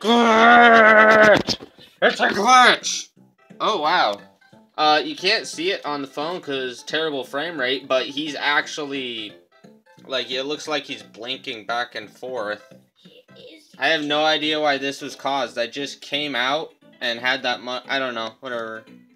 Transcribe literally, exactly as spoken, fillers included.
Glitch! It's a glitch! Oh, wow. Uh, you can't see it on the phone because terrible frame rate, but he's actually, like, it looks like he's blinking back and forth. I have no idea why this was caused. I just came out and had that much, I don't know, whatever.